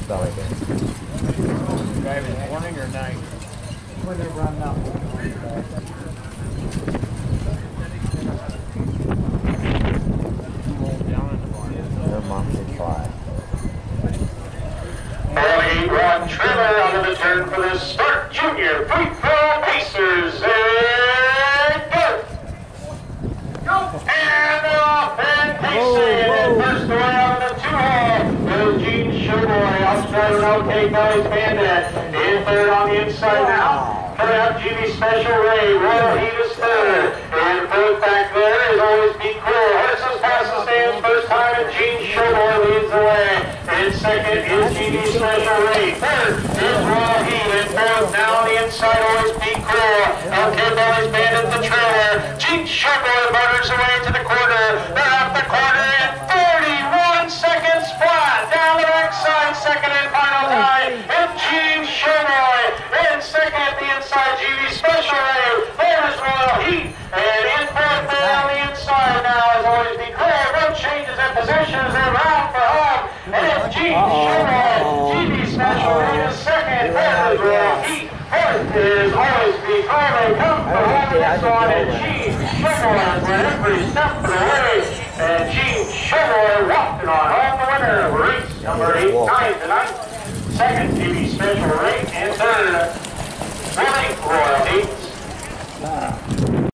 belly band. Driving morning or night? Whenever I'm not working. Their monthly fly. 48-run trailer out of the turn for the Start Junior Free Throw Pacers. And go! And off and pacing. And first away out of the 2-hole is Gene Showboy. Outside OK Belly's Bandit. In third on the inside now. Coming up, GB Special Ray. Royal Heat is third. And fourth back there is Always Be Cool. Horses past the stands first time, and Gene Showboy leads the way. And second is GB Special Ray. Third is Royal Heat. And fourth now on the inside, Always Be Cool. OK Belly's Bandit the trailer. Gene Showboy motors away to the corner. They're off the corner in 31 seconds flat. Down the backside, second and final time. And Gene Showboy in second at the inside, GB Special Ray. There's Royal Heat. And in fourth there on the inside now is Always Be Cool. No changes in positions. They're round for home. And it's Gene Showboy. GB Special Ray is second. Third is Royal Heat. Fourth is Always Be Cool. They come for home this one. And Gene Showboy went every step of the way. And Gene Showboy walking on home the winner of race number 8-9 tonight. Second, GB Special Ray. And third, Royal Heat.